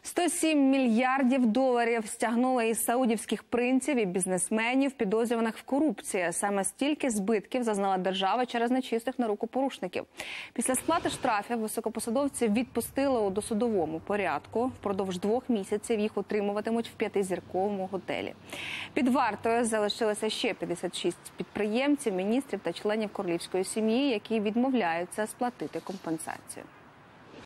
107 мільярдів доларів стягнули із саудівських принців і бізнесменів, підозрюваних в корупції. Саме стільки збитків зазнала держава через нечистих на руку порушників. Після сплати штрафів високопосадовці відпустили у досудовому порядку. Впродовж 2 місяців їх утримуватимуть в 5-зірковому готелі. Під вартою залишилося ще 56 підприємців, міністрів та членів королівської сім'ї, які відмовляються сплатити компенсацію.